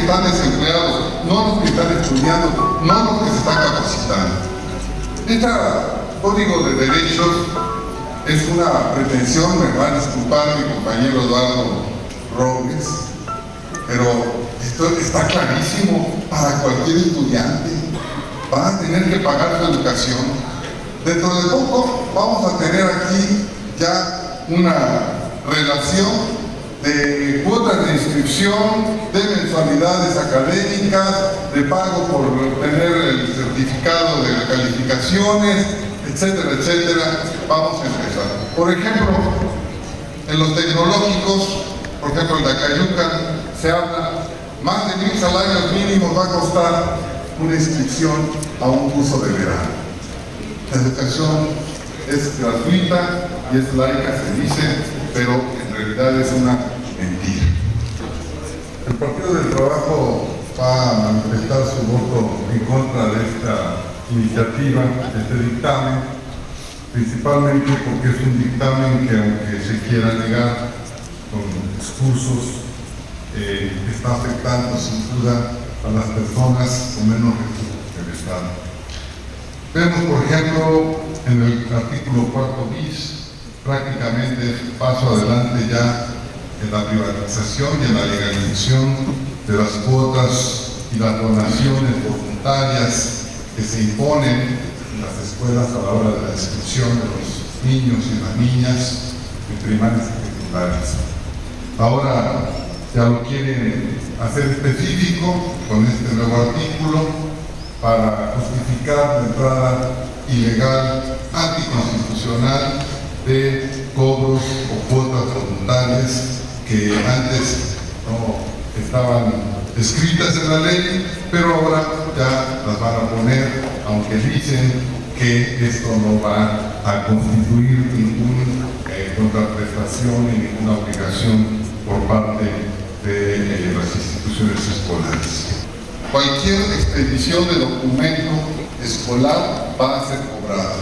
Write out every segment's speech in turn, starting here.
están desempleados, no a los que están estudiando, no a los que se están capacitando. Este Código de Derechos es una pretensión, me va a disculpar mi compañero Eduardo Robles, pero esto está clarísimo para cualquier estudiante. Van a tener que pagar su educación. Dentro de poco vamos a tener aquí ya una relación de cuotas de inscripción, de mensualidades académicas, de pago por obtener el certificado de calificaciones, etcétera, etcétera. Vamos a empezar. Por ejemplo, en los tecnológicos, por ejemplo en Tacayucan, se habla, más de 1,000 salarios mínimos va a costar una inscripción a un curso de verano. La educación es gratuita y es laica, se dice, pero en realidad es una mentira. El Partido del Trabajo va a manifestar su voto en contra de esta iniciativa, de este dictamen, principalmente porque es un dictamen que, aunque se quiera negar con discursos, está afectando sin duda a las personas con menos recursos del Estado. Vemos, por ejemplo, en el artículo 4 bis, prácticamente es un paso adelante ya en la privatización y en la legalización de las cuotas y las donaciones voluntarias que se imponen en las escuelas a la hora de la inscripción de los niños y las niñas en primarias y secundarias. Ahora ya lo quieren hacer específico con este nuevo artículo para justificar la entrada ilegal, anticonstitucional de cobros o cuotas voluntarias que antes no estaban escritas en la ley, pero ahora ya las van a poner, aunque dicen que esto no va a constituir ninguna contraprestación ni ninguna obligación por parte de las instituciones escolares. Cualquier expedición de documento escolar va a ser cobrada.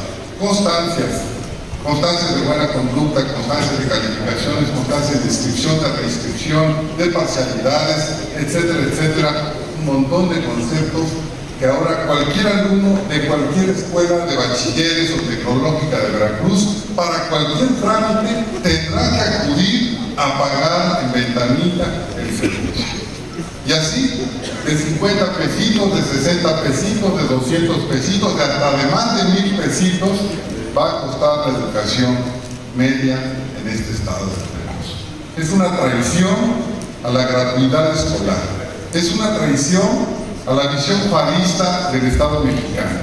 Constancias de buena conducta, constancias de calificaciones, constancias de inscripción, de reinscripción, de parcialidades, etcétera, etcétera. Un montón de conceptos que ahora cualquier alumno de cualquier escuela de bachilleres o tecnológica de Veracruz, para cualquier trámite, tendrá que acudir a pagar en ventanilla el servicio. Y así, de 50 pesitos, de 60 pesitos, de 200 pesitos, de hasta de más de 1,000 pesitos, va a costar la educación media en este estado de Veracruz. Es una traición a la gratuidad escolar. Es una traición a la visión panista del Estado mexicano.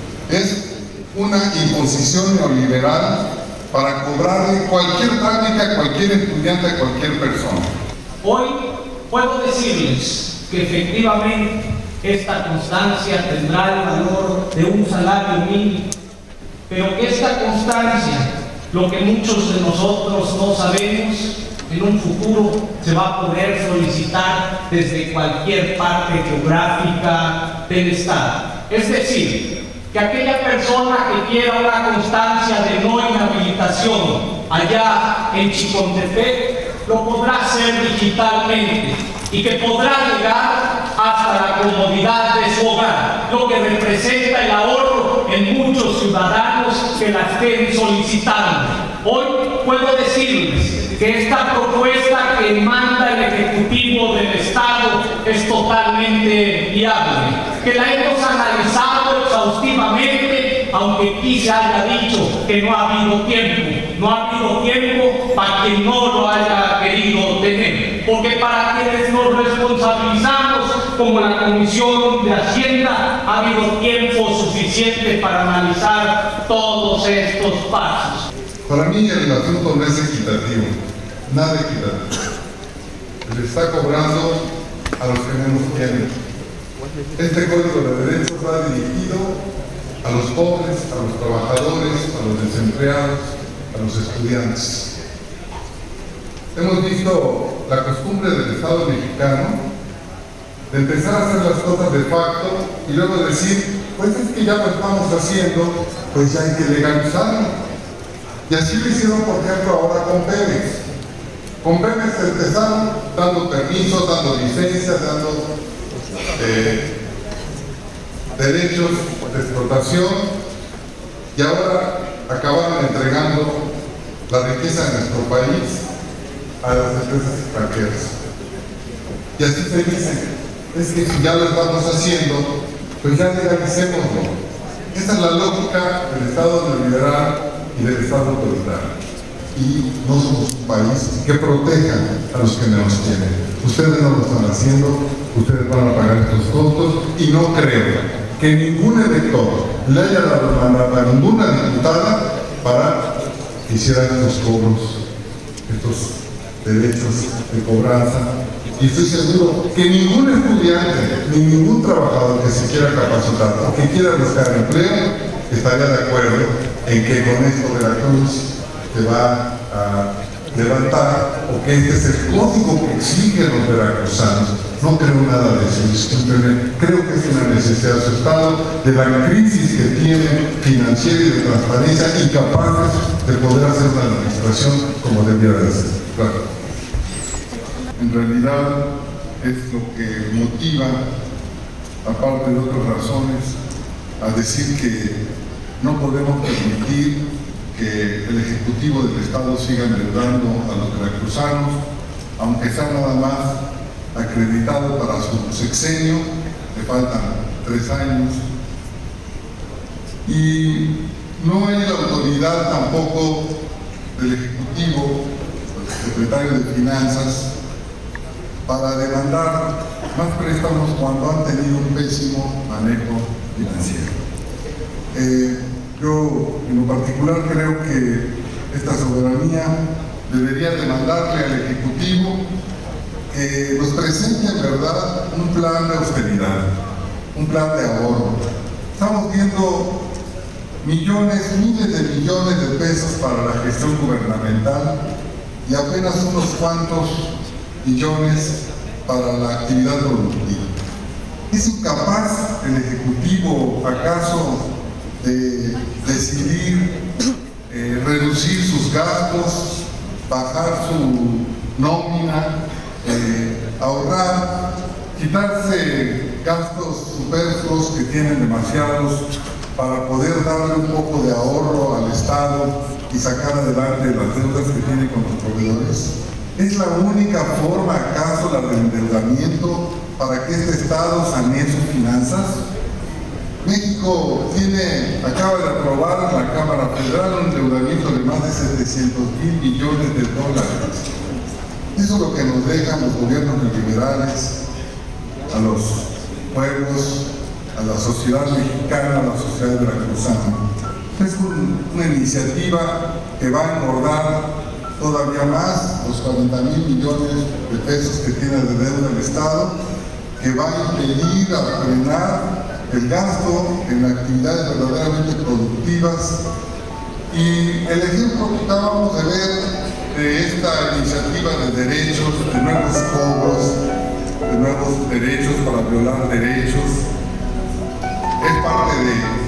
Es una imposición neoliberal para cobrarle cualquier trámite a cualquier estudiante, a cualquier persona. Hoy puedo decirles que efectivamente esta constancia tendrá el valor de un salario mínimo, pero que esta constancia, lo que muchos de nosotros no sabemos, en un futuro se va a poder solicitar desde cualquier parte geográfica del Estado. Es decir, que aquella persona que quiera una constancia de no inhabilitación allá en Chicontepec lo podrá hacer digitalmente y que podrá llegar hasta la comodidad de su hogar, lo que representa el ahorro en muchos ciudadanos que la estén solicitando. Hoy puedo decirles que esta propuesta que manda el Ejecutivo del Estado es totalmente viable, que la hemos analizado exhaustivamente, aunque aquí se haya dicho que no ha habido tiempo. No ha habido tiempo para quien no lo haya querido tener, porque para quienes nos responsabilizamos, como la Comisión de Hacienda, ha habido tiempo suficiente para analizar todos estos pasos. Para mí el asunto no es equitativo, nada equitativo. Le está cobrando a los que menos tienen. Este Código de Derechos va dirigido a los pobres, a los trabajadores, a los desempleados, a los estudiantes. Hemos visto la costumbre del Estado mexicano de empezar a hacer las cosas de facto y luego decir, pues es que ya lo estamos haciendo, pues ya hay que legalizarlo. Y así lo hicieron, por ejemplo, ahora con Pemex. Con Pemex empezaron dando permisos, dando licencias, dando derechos de explotación, y ahora acabaron entregando la riqueza de nuestro país a las empresas extranjeras. Y así se dice, es que si ya lo estamos haciendo, pues ya legalicémoslo. Esa es la lógica del Estado neoliberal y del Estado autoritario. Y no somos un país que proteja a los que menos tienen. Ustedes no lo están haciendo, ustedes van a pagar estos costos, y no creo que ningún elector le haya dado mandato a ninguna diputada para que hiciera estos cobros, estos derechos de cobranza. Y estoy seguro que ningún estudiante ni ningún trabajador que se quiera capacitar o que quiera buscar empleo estaría de acuerdo en que con esto Veracruz se va a levantar, o que este es el código que exigen los veracruzanos. No creo nada de eso, discúlpenme. Creo que es una necesidad de su Estado, de la crisis que tiene financiera y de transparencia, incapaces de poder hacer una administración como debiera de ser. Claro. En realidad es lo que motiva, aparte de otras razones, a decir que no podemos permitir que el Ejecutivo del Estado siga endeudando a los veracruzanos, aunque sea nada más acreditado para su sexenio, le faltan 3 años, y no hay la autoridad tampoco del Ejecutivo, del Secretario de Finanzas, para demandar más préstamos cuando han tenido un pésimo manejo financiero. Yo, en lo particular, creo que esta soberanía debería demandarle al Ejecutivo que nos presente en verdad un plan de austeridad, un plan de ahorro. Estamos viendo millones, miles de millones de pesos para la gestión gubernamental y apenas unos cuantos millones para la actividad productiva. ¿Es incapaz el Ejecutivo acaso de decidir reducir sus gastos, bajar su nómina, ahorrar, quitarse gastos superfluos que tienen demasiados para poder darle un poco de ahorro al Estado y sacar adelante las deudas que tiene con los proveedores? ¿Es la única forma, acaso, la del endeudamiento para que este Estado sanee sus finanzas? México acaba de aprobar en la Cámara Federal un endeudamiento de más de 700,000 millones de dólares. Eso es lo que nos dejan los gobiernos neoliberales a los pueblos, a la sociedad mexicana, a la sociedad veracruzana. Es una iniciativa que va a engordar todavía más los 40,000 millones de pesos que tiene de deuda el Estado, que va a impedir, a frenar el gasto en actividades verdaderamente productivas. Y el ejemplo que acabamos de ver de esta iniciativa de derechos, de nuevos cobros, de nuevos derechos para violar derechos, es parte de